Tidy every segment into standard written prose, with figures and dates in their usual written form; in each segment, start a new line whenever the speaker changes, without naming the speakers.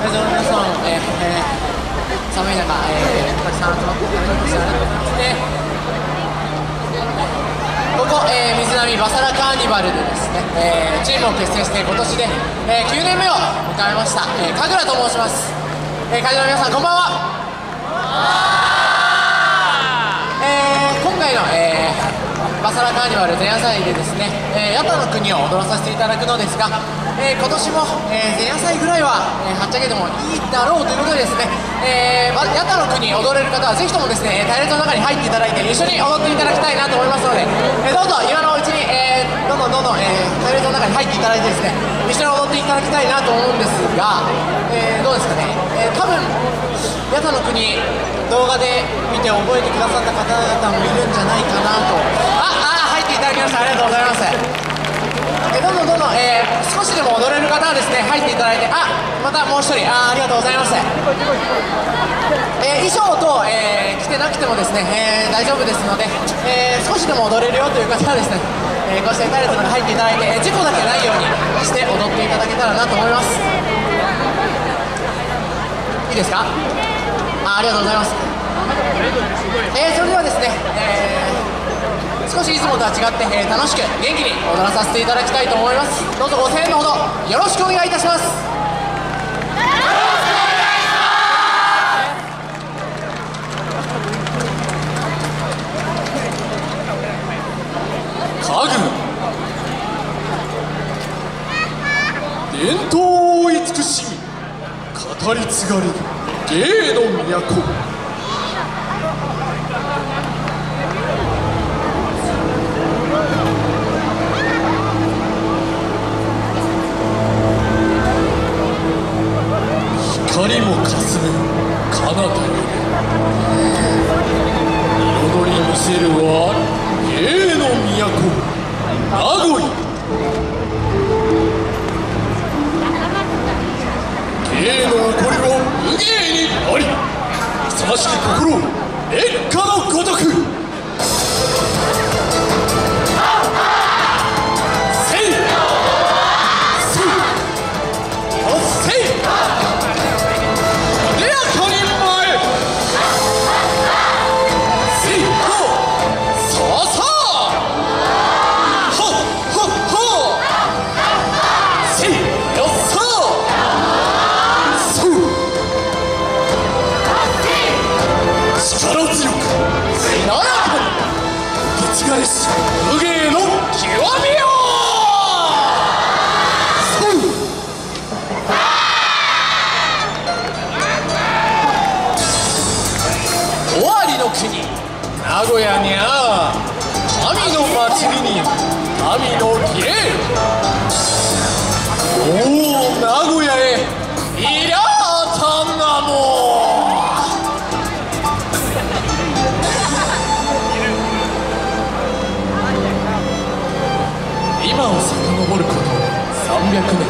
会場の皆さん、寒い中、たくさん集まっていただきましてありがとうございます。ここ、水波バサラカーニバルでですね、チームを結成して今年で、9年目を迎えました、神楽と申します。会場の皆さんこんばんは。今回の、バサラカーニバル前夜祭でですね、ヤタの国を踊らさせていただくのですが、今年も、前夜祭ぐらいは、はっちゃけてもいいだろうということでですね、ヤタの国踊れる方はぜひともですね隊列の中に入っていただいて一緒に踊っていただきたいなと思いますので、どうぞ今のうちに、どんどん隊列の中に入っていただいてですね一緒に踊っていただきたいなと思うんですが、どうですかね、多分ヤタの国動画で見て覚えてくださった方々もいるんじゃないかなと。入っていただきました。ありがとうございます。どんどん少しでも踊れる方はですね入っていただいて、またもう一人ありがとうございます。衣装と、着てなくてもですね、大丈夫ですので、少しでも踊れるよという方はですね、こうして隊列の中に入っていただいて、事故だけないようにして踊っていただけたらなと思います。いいですか。ありがとうございます。それではですね、少しいつもとは違って、楽しく元気に踊らさせていただきたいと思います。どうぞご声援のほどよろしくお願いいたします。
神楽伝統を慈しみ語り継がれる芸の都。光もかすむ彼方より彩り見せるは芸の都名古屋。芸の起こりは武芸にあり、勇ましき心烈火のごとく。武芸の極みよ。尾張の国名古屋にゃ神の祭りに神の芸。名古屋へいらたなも。今を遡ること300年、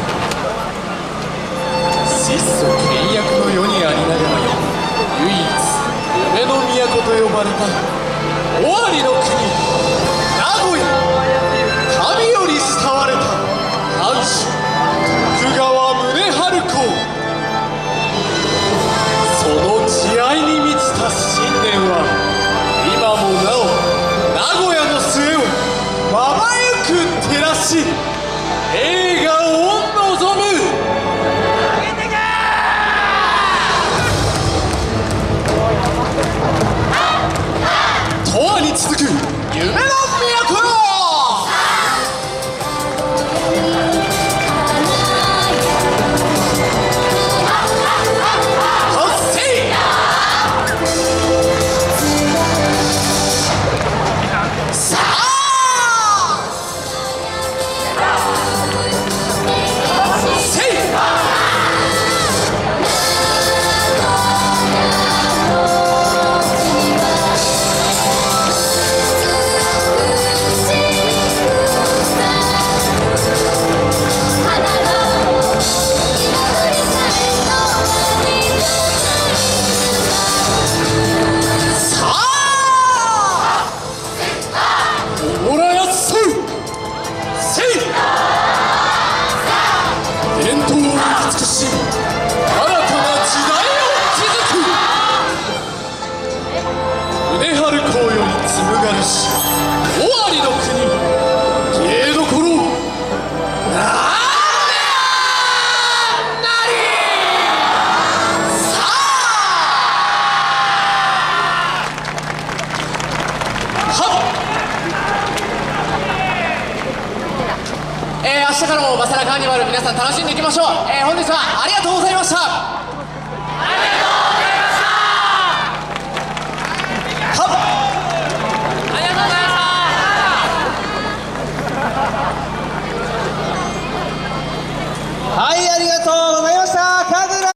質素倹約の世にありながら唯一夢の都と呼ばれた尾張の国名古屋。神より慕われた藩主徳川宗春公。その慈愛に満ちた信念は今もなお名古屋の末をまばゆく照らし栄華を望む。永遠に続く
日からもバサラカーニバル皆さん楽しんでいきましょう。本日はありがとうございました。